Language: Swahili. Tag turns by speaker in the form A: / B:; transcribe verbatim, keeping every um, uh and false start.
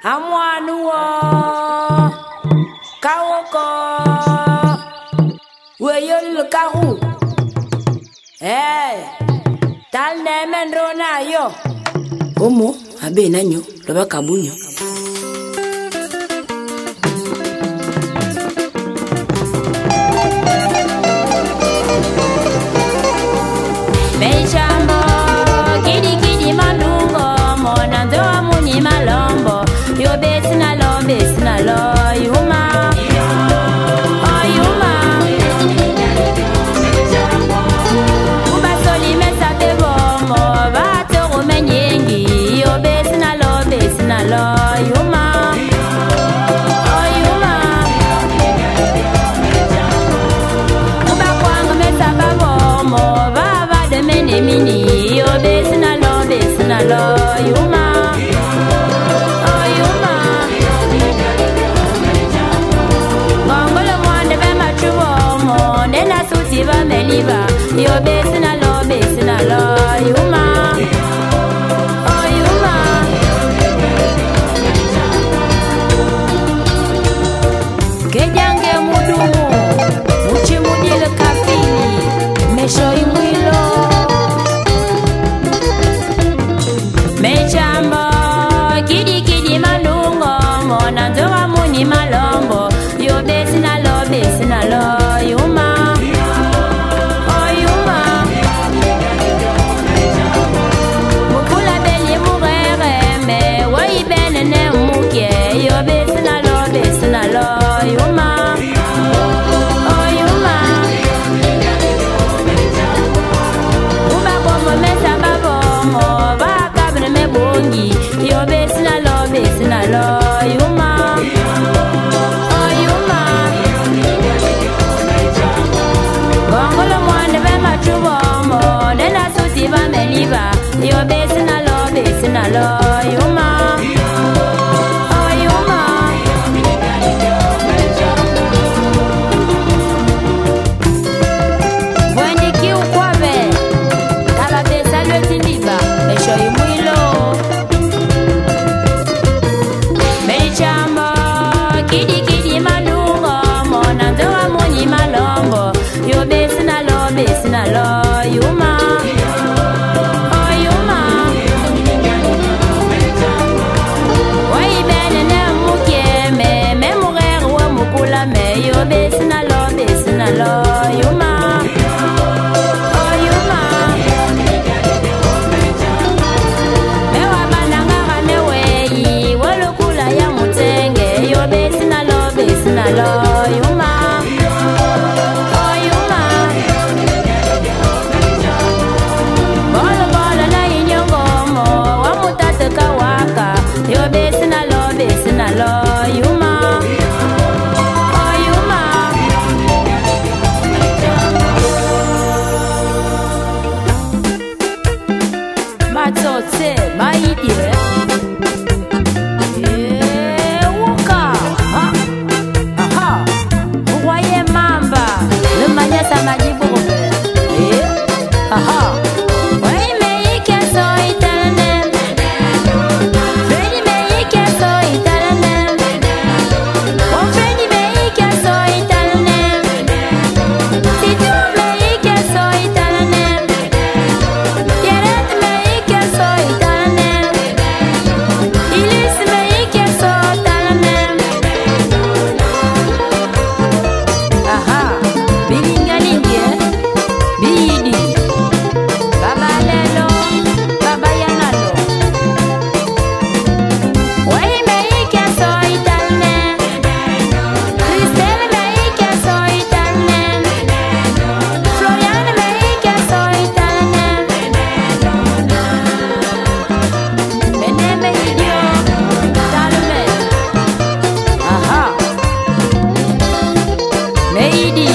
A: Amwanuo Kawoko Weyol Kahu Eh Tal nemen rona yo Omo abe nanyo loba kabunyo Beichambo Kidi kidi malungo Mona ndoa muni malombo Yo besina lo besina lo Yuma Oh yuma Uba soli mesa bebomo Bato rumenyengi Yo besina lo besina lo Yuma Oh yuma Uba kwanga mesa bebomo Baba de mene mini Yo besina lo besina lo Yuma Siva meliva, yo besina lo, besina lo, yuma, oh yuma. Kejange mudumu, muchi mudile kafini, mesho imwilo. Mechambo, kidi kidi malungo, mona ndoa muni malombo, yo besina lo, besina lo, yuma. Yo besina lo, besina lo, yuma, oh yuma. Uba bomo mesa babomo, baka bne me bongi. Yo besina lo, besina lo, yuma, oh yuma. Gongolo mwande be machubomo, nena susi ba meliba. Yo besina lo, besina lo, yuma. Kidi kidi malungo, mona ndoa muni malombo. Yo besina lo, besina lo, yuma, oh yuma. Wai bene ne muke me, me murer wa mukula me. Yo besina lo, besina lo, yuma, oh yuma. Me wa bananga me wei, walukula ya mutenge. Yo besina lo, besina lo, yuma, oh yuma. Bolo bolo na inyongomo, wa mutata kawaka. Yo besina lo, besina lo, yuma, oh yuma. Matsote, maidie. Aha. Why make it so Italian? Freddy make it so Italian. Oh, Freddy make it so Italian. Tito make it so Italian. Gerard make it so Italian. Elise make it so Italian. Aha. Bilingalingi. Bidi. Baba lelo, baba yanalo. Why make it so Italian? Christelle make it so Italian. Florian make it so Italian. Mene me idio, talume. Aha. Meidi.